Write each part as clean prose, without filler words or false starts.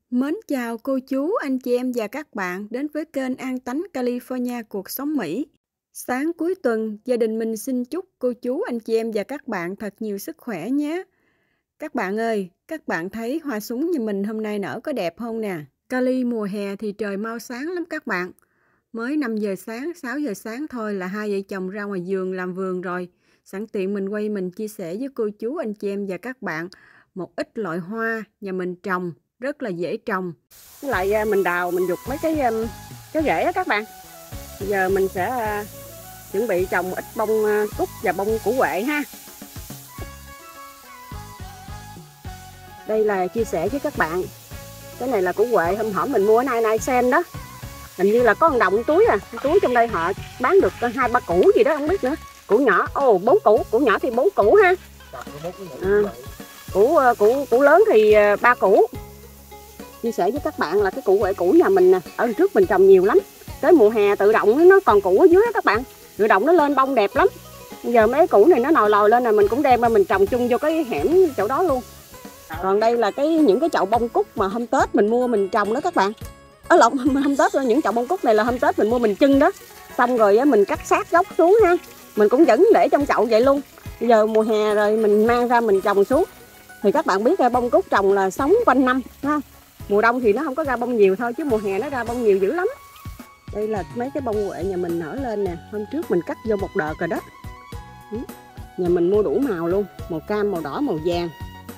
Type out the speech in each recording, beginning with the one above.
Mến chào cô chú, anh chị em và các bạn đến với kênh An Tánh California Cuộc Sống Mỹ. Sáng cuối tuần, gia đình mình xin chúc cô chú, anh chị em và các bạn thật nhiều sức khỏe nhé. Các bạn ơi, các bạn thấy hoa súng như mình hôm nay nở có đẹp không nè? Cali mùa hè thì trời mau sáng lắm các bạn. Mới 5 giờ sáng, 6 giờ sáng thôi là hai vợ chồng ra ngoài vườn làm vườn rồi. Sẵn tiện mình chia sẻ với cô chú, anh chị em và các bạn một ít loại hoa nhà mình trồng, rất là dễ trồng. Với lại mình đào, mình giục mấy cái rễ á các bạn. Bây giờ mình sẽ chuẩn bị trồng ít bông cúc và bông củ huệ ha. Đây là chia sẻ với các bạn. Cái này là củ huệ hôm hổm mình mua ở Nai Sen đó. Hình như là có một đồng túi à, túi trong đây họ bán được 2-3 củ gì đó không biết nữa. Củ nhỏ, 4 củ, củ nhỏ thì 4 củ ha. Củ lớn thì 3 củ. Chia sẻ với các bạn là cái củ huệ củ nhà mình nè, ở trước mình trồng nhiều lắm. Tới mùa hè tự động nó còn củ ở dưới đó các bạn. Tự động nó lên bông đẹp lắm. Bây giờ mấy củ này nó nòi lòi lên là mình cũng đem ra mình trồng chung vô cái hẻm chỗ đó luôn. Còn đây là những cái chậu bông cúc mà hôm Tết mình mua mình trồng đó các bạn. Hôm Tết những chậu bông cúc này là hôm Tết mình mua mình trưng đó. Xong rồi mình cắt sát gốc xuống ha. Mình cũng vẫn để trong chậu vậy luôn. Bây giờ mùa hè rồi mình mang ra mình trồng xuống. Thì các bạn biết bông cúc trồng là sống quanh năm ha. Mùa đông thì nó không có ra bông nhiều thôi, chứ mùa hè nó ra bông nhiều dữ lắm. Đây là mấy cái bông huệ nhà mình nở lên nè. Hôm trước mình cắt vô một đợt rồi đó. Nhà mình mua đủ màu luôn, màu cam, màu đỏ, màu vàng.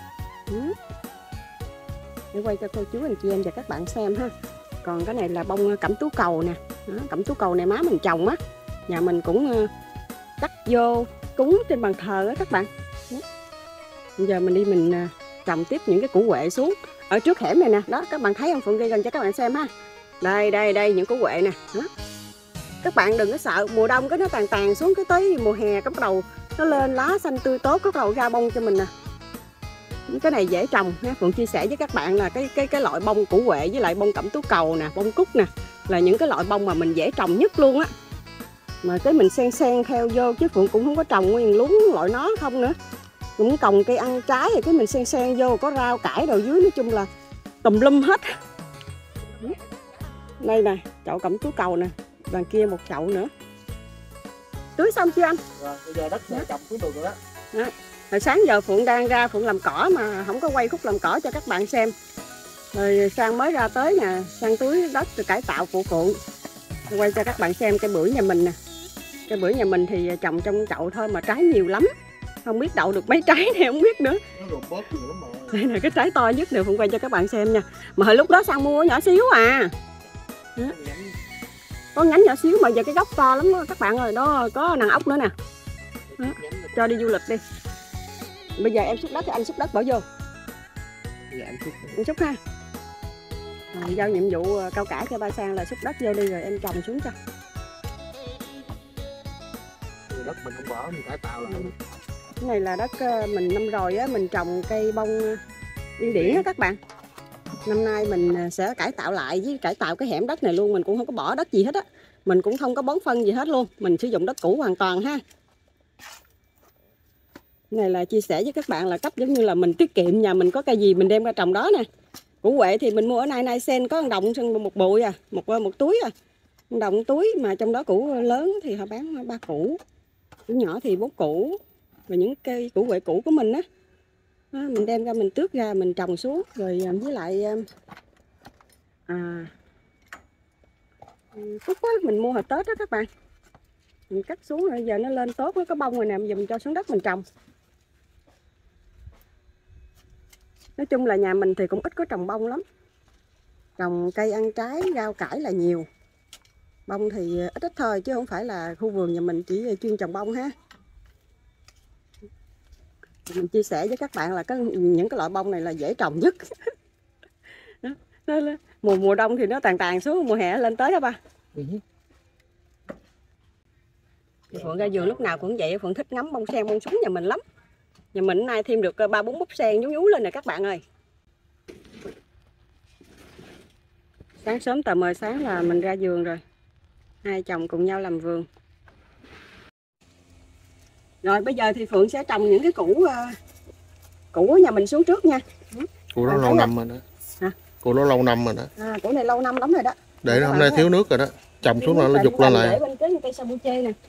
Để quay cho cô chú anh chị em và các bạn xem ha. Còn cái này là bông cẩm tú cầu nè. Cẩm tú cầu này má mình trồng á. Nhà mình cũng cắt vô cúng trên bàn thờ á các bạn. Bây giờ mình đi mình trồng tiếp những cái củ huệ xuống. Ở trước hẻm này nè, đó các bạn thấy không? Phượng ghi gần cho các bạn xem ha. Đây những củ huệ nè. Đó. Các bạn đừng có sợ mùa đông cái nó tàn xuống, cái tới mùa hè cái bắt đầu nó lên lá xanh tươi tốt, bắt đầu ra bông cho mình nè. Cái này dễ trồng ha. Phượng chia sẻ với các bạn là cái loại bông củ huệ với lại bông cẩm tú cầu nè, bông cúc nè là những cái loại bông mà mình dễ trồng nhất luôn á. Mà cái mình xen theo vô, chứ Phượng cũng không có trồng nguyên luống loại nó không nữa. Cũng trồng cây ăn trái thì cái mình xen vô, có rau cải đồ dưới, nói chung là tùm lum hết. Đây nè, chậu cẩm tú cầu nè, đằng kia một chậu nữa. Tưới xong chưa anh? Rồi, bây giờ đất trồng cuối tuần rồi đó. Hồi sáng giờ Phượng đang ra Phượng làm cỏ mà không có quay khúc làm cỏ cho các bạn xem. Rồi Sang mới ra tới nè, Sang tưới đất rồi cải tạo phụ Phượng. Quay cho các bạn xem cây bưởi nhà mình nè. Cây bưởi nhà mình thì trồng trong chậu thôi mà trái nhiều lắm. Không biết đậu được mấy trái này không biết nữa. Nó bớt nhiều lắm mà. Đây là cái trái to nhất nè, Phượng quay cho các bạn xem nha. Mà hồi lúc đó Sang mua nhỏ xíu à. Đó. Có nhánh nhỏ xíu mà giờ cái gốc to lắm đó các bạn ơi. Đó có nàng ốc nữa nè. Đó. Cho đi du lịch đi. Bây giờ em xúc đất thì anh xúc đất bỏ vô. Dạ, anh xúc ha. Giao nhiệm vụ cao cả cho ba Sang là xúc đất vô đi rồi em trồng xuống cho. Đất mình không bỏ, mình cải tạo lại. Cái này là đất mình năm rồi á, mình trồng cây bông điên điển á các bạn. Năm nay mình sẽ cải tạo lại với cải tạo cái hẻm đất này luôn. Mình cũng không có bỏ đất gì hết á. Mình cũng không có bón phân gì hết luôn. Mình sử dụng đất cũ hoàn toàn ha. Cái này là chia sẻ với các bạn là cách giống như là mình tiết kiệm, nhà mình có cây gì mình đem ra trồng đó nè. Củ huệ thì mình mua ở Nai Sen có 1 đồng một bụi à, một túi à. 1 đồng túi mà trong đó củ lớn thì họ bán 3 củ. Củ nhỏ thì 4 củ. Và những cây củ huệ cũ của mình á, mình đem ra mình tước ra mình trồng xuống rồi với lại cúc á, mình mua hồi Tết đó các bạn. Mình cắt xuống rồi giờ nó lên tốt, nó có bông rồi nè, bây giờ mình cho xuống đất mình trồng. Nói chung là nhà mình thì cũng ít có trồng bông lắm. Trồng cây ăn trái, rau cải là nhiều. Bông thì ít thôi chứ không phải là khu vườn nhà mình chỉ chuyên trồng bông ha. Mình chia sẻ với các bạn là những cái loại bông này là dễ trồng nhất. Mùa đông thì nó tàn xuống, mùa hè lên tới đó ba. Phượng ra vườn lúc nào cũng vậy, Phượng thích ngắm bông sen bông súng nhà mình lắm. Nhà mình nay thêm được 3-4 búp sen nhú lên nè các bạn ơi. Sáng sớm tờ mờ sáng là mình ra vườn rồi. Hai chồng cùng nhau làm vườn. Rồi bây giờ thì Phượng sẽ trồng những cái củ của nhà mình xuống trước nha. Củ đó lâu năm rồi đó. Hả? Củ nó lâu năm rồi đó. Củ này lâu năm lắm rồi đó. Để hôm nay thiếu nước rồi đó. Trồng xuống là nó dục lên lại. Để bên cái cây sabuche nè.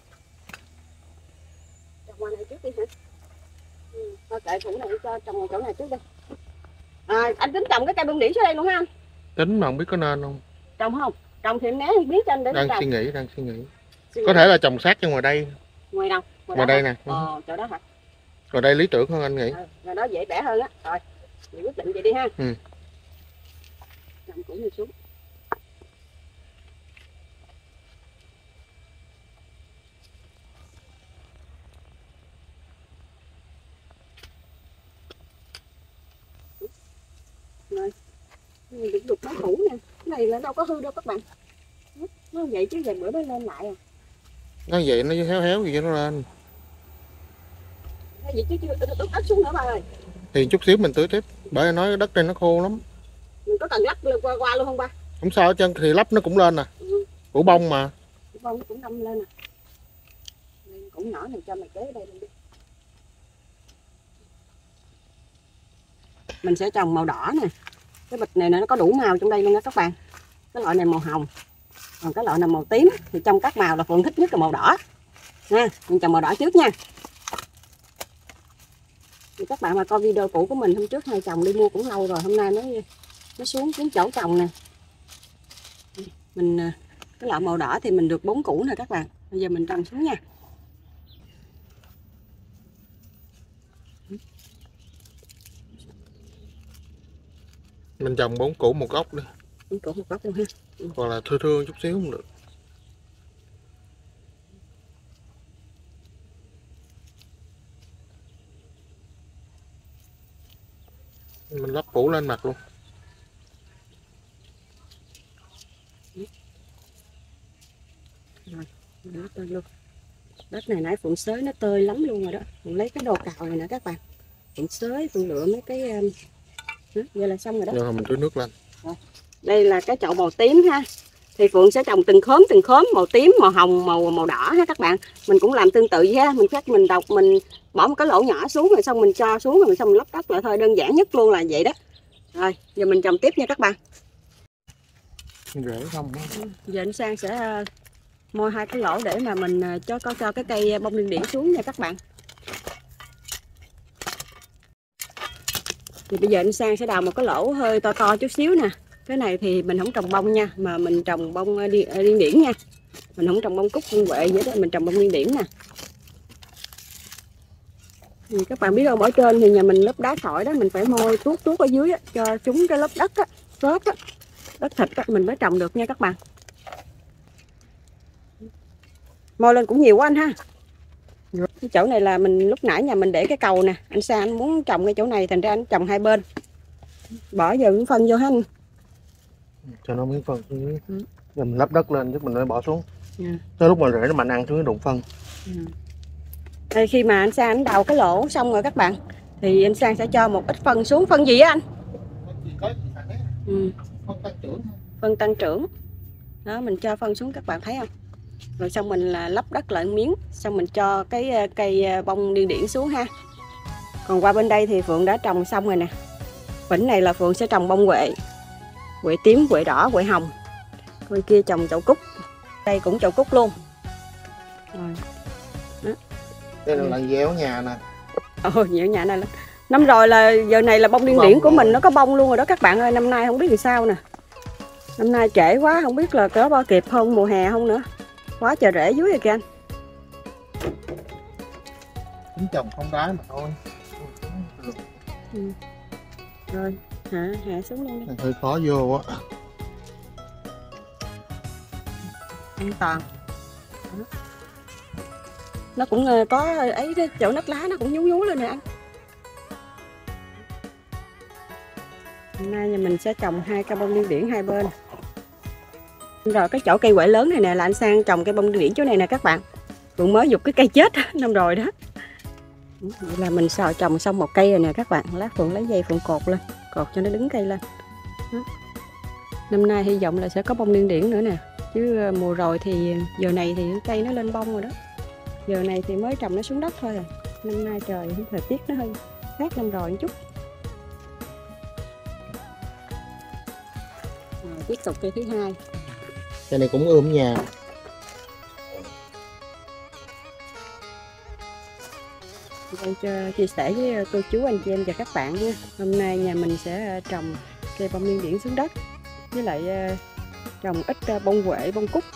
Trồng ngoài này trước đi hả? Thôi kệ củ này cho trồng chỗ này trước đi. Anh tính trồng cái cây bông điển xuống đây luôn ha anh? Tính mà không biết có nên không. Trồng không? Trồng thì em né không biết cho anh để đang trồng. suy nghĩ. Có thể là trồng sát cho ngoài đây. Ngoài đâu? Ngoài đây nè. Chỗ đó hả? Ngoài đây lý tưởng hơn anh nghĩ. Rồi đó dễ bẻ hơn á. Rồi, mình quyết định vậy đi ha. Trồng củ này xuống. Rồi, mình được đục nó cũ nè. Cái này là đâu có hư đâu các bạn. Nó vậy chứ vài bữa nó lên lại à. Nó vậy nó héo héo gì cho nó lên. Vậy chứ chưa ướt đất xuống nữa ba ơi. Thì chút xíu mình tưới tiếp. Bởi nói đất trên nó khô lắm. Mình có cần lắp qua luôn không ba? Không sao hết trơn, thì lắp nó cũng lên nè. Củ bông mà. Củ bông nó cũng đâm lên nè. Củ nhỏ này cho mày kế ở đây luôn đi. Mình sẽ trồng màu đỏ nè. Cái bịch này nó có đủ màu trong đây luôn nha các bạn. Cái loại này màu hồng. Còn cái loại này màu tím. Thì trong các màu là Phượng thích nhất là màu đỏ nha. Mình trồng màu đỏ trước nha. Thì các bạn mà coi video cũ của mình hôm trước hai chồng đi mua cũng lâu rồi. Hôm nay nó xuống chỗ trồng nè. Mình cái loại màu đỏ thì mình được 4 củ nè các bạn. Bây giờ mình trồng xuống nha. Mình trồng 4 củ một gốc đi. 4 củ một gốc luôn ha. Hoặc là thưa thưa chút xíu cũng được. Mình lắp củ lên mặt luôn. Rồi, đất lên luôn. Đất này nãy Phượng xới nó tơi lắm luôn rồi đó. Phượng lấy cái đồ cào này nè các bạn. Phượng xới, Phượng lựa mấy cái vậy là xong rồi đó. Rồi mình tưới nước lên. Rồi. Đây là cái chậu màu tím ha. Thì Phượng sẽ trồng từng khóm màu tím, màu hồng, màu đỏ ha các bạn. Mình cũng làm tương tự vậy ha. Mình bỏ một cái lỗ nhỏ xuống rồi xong mình cho xuống rồi xong mình lấp đất lại thôi, đơn giản nhất luôn là vậy đó. Rồi, giờ mình trồng tiếp nha các bạn. Rễ không đó. Giờ anh Sang sẽ môi 2 cái lỗ để mà mình cho cái cây bông điên điển xuống nha các bạn. Thì bây giờ anh Sang sẽ đào một cái lỗ hơi to chút xíu nè. Cái này thì mình không trồng bông nha, mà mình trồng bông điên điển nha. Mình không trồng bông cúc bông huệ vậy đó, mình trồng bông điên điển nè. Thì các bạn biết không, ở trên thì nhà mình lớp đá sỏi đó, mình phải môi tuốt ở dưới á, cho chúng cái lớp đất á, xốp á, đất thịt á, mình mới trồng được nha các bạn. Môi lên cũng nhiều quá anh ha. Cái chỗ này là mình lúc nãy nhà mình để cái cầu nè, anh Sang anh muốn trồng cái chỗ này thành ra anh trồng hai bên. Bỏ giờ miếng phân vô hết anh. Cho nó miếng phân xuống dưới. Rồi mình lắp đất lên chứ mình phải bỏ xuống. Tới lúc mà rễ nó mạnh ăn xuống cái đụng phân. Đây khi mà anh Sang anh đào cái lỗ xong rồi các bạn, thì anh Sang sẽ cho một ít phân xuống. Phân gì á anh? Phân tăng trưởng. Đó, mình cho phân xuống các bạn thấy không? Rồi xong mình là lấp đất lại miếng, xong mình cho cái cây bông điên điển xuống ha. Còn qua bên đây thì Phượng đã trồng xong rồi nè. Vĩnh này là Phượng sẽ trồng bông huệ, huệ tím, huệ đỏ, huệ hồng. Bên kia trồng chậu cúc, đây cũng chậu cúc luôn. Rồi. Đó. Đây là làng gieo nhà nè. Nhiều nhà này lắm. Năm rồi là giờ này là bông điên điển của mình nó có bông luôn rồi đó các bạn ơi. Năm nay không biết vì sao nè. Năm nay trễ quá, không biết là có bao kịp không, mùa hè không nữa. Quá trời rễ dưới rồi kìa anh. Tính trồng không đá mà thôi. Rồi, hạ xuống luôn đi. Hơi khó vô á. An toàn. Đó. Nó cũng có ấy, chỗ nắp lá nó cũng nhú lên nè anh. Hôm nay nhà mình sẽ trồng 2 cây bông điên điển hai bên. Rồi cái chỗ cây quậy lớn này nè là anh Sang trồng cây bông điên điển chỗ này nè các bạn. Phượng mới giục cái cây chết năm rồi đó. Vậy là mình trồng xong một cây rồi nè các bạn. Lát Phượng lấy dây Phượng cột lên, cột cho nó đứng cây lên. Đó. Năm nay hy vọng là sẽ có bông điên điển nữa nè. Chứ mùa rồi thì giờ này thì cây nó lên bông rồi đó. Giờ này thì mới trồng nó xuống đất thôi à. Năm nay trời thời tiết nó hơi khác năm rồi một chút. Rồi, tiếp tục cây thứ hai. Cây này cũng ươm nhà. Đây cho chia sẻ với cô chú anh chị em và các bạn nha. Hôm nay nhà mình sẽ trồng cây bông điên điển xuống đất, với lại trồng ít bông huệ, bông cúc.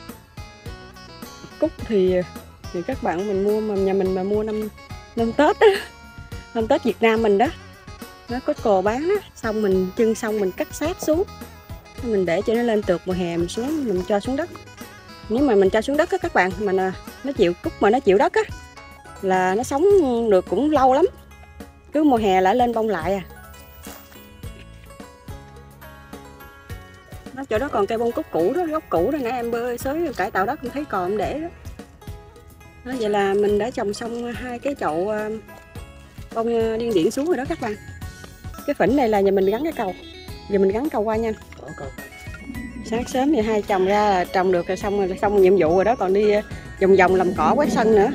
Cúc thì các bạn mình mua, mà nhà mình mà mua năm Tết á, năm Tết Việt Nam mình đó, nó có cồ bán á, xong mình trưng xong mình cắt sát xuống, mình để cho nó lên tược, mùa hè mình xuống mình cho xuống đất. Nếu mà mình cho xuống đất á các bạn, mà nó chịu cúc mà nó chịu đất á là nó sống được cũng lâu lắm, cứ mùa hè lại lên bông lại à. Nó chỗ đó còn cây bông cúc cũ đó, gốc cũ đó, nãy em bơi xới cải tạo đất cũng thấy còn em để đó. Đó, vậy là mình đã trồng xong 2 cái chậu bông điên điển xuống rồi đó các bạn. Cái phỉnh này là nhà mình gắn cái cầu, giờ mình gắn cầu qua nha. Sáng sớm thì 2 chồng ra là trồng được rồi, xong nhiệm vụ rồi đó, còn đi vòng vòng làm cỏ quét sân nữa.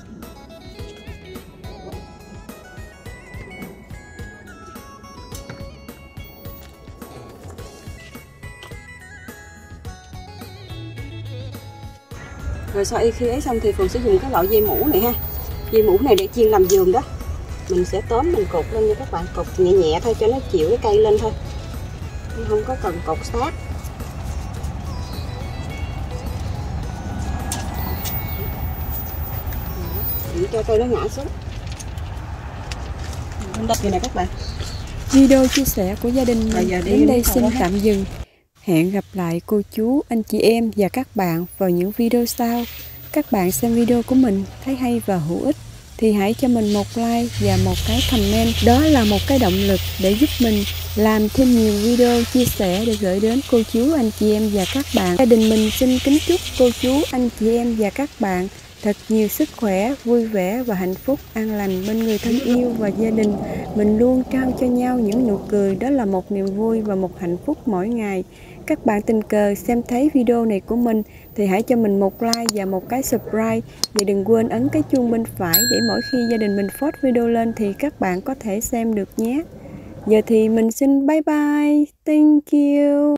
Rồi sau khi ấy xong thì Phượng sẽ dùng cái loại dây mũ này ha. Dây mũ này để chuyên làm giường đó. Mình sẽ tóm mình cột lên nha các bạn, cột nhẹ nhẹ thôi cho nó chịu cái cây lên thôi, không có cần cột sát. Để cho cây nó ngã xuống. Bên đây này các bạn. Video chia sẻ của gia đình mình đến đây xin tạm dừng. Hẹn gặp lại cô chú, anh chị em và các bạn vào những video sau. Các bạn xem video của mình thấy hay và hữu ích thì hãy cho mình một like và một cái comment. Đó là một cái động lực để giúp mình làm thêm nhiều video chia sẻ để gửi đến cô chú, anh chị em và các bạn. Gia đình mình xin kính chúc cô chú, anh chị em và các bạn thật nhiều sức khỏe, vui vẻ và hạnh phúc, an lành bên người thân yêu và gia đình. Mình luôn trao cho nhau những nụ cười, đó là một niềm vui và một hạnh phúc mỗi ngày. Các bạn tình cờ xem thấy video này của mình thì hãy cho mình một like và một cái subscribe. Và đừng quên ấn cái chuông bên phải để mỗi khi gia đình mình post video lên thì các bạn có thể xem được nhé. Giờ thì mình xin bye bye. Thank you.